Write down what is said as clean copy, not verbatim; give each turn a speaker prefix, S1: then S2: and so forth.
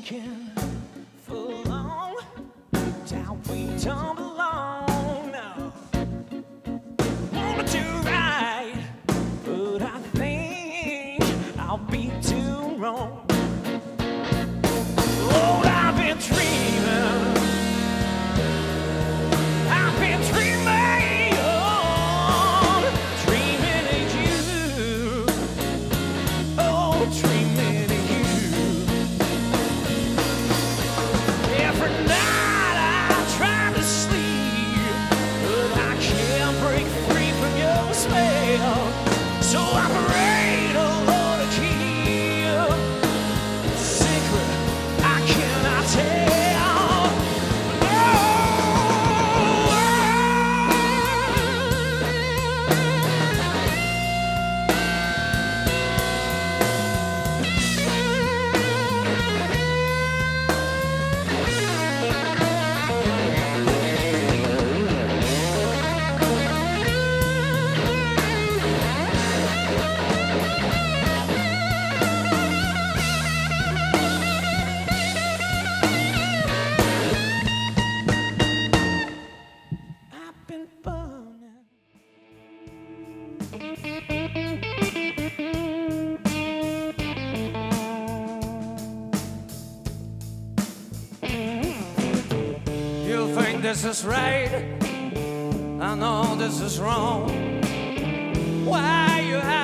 S1: sinking for long, down we don't belong. No, wanna do right, but I think I'll be too wrong. Oh, I've been dreaming. I've been dreaming, oh, dreaming of you. Oh, dreaming of you. Every night I try to sleep, but I can't break free from your spell. So I pray to Lord to keep a secret I cannot tell. I've been burning. You think this is right? I know this is wrong. Why you have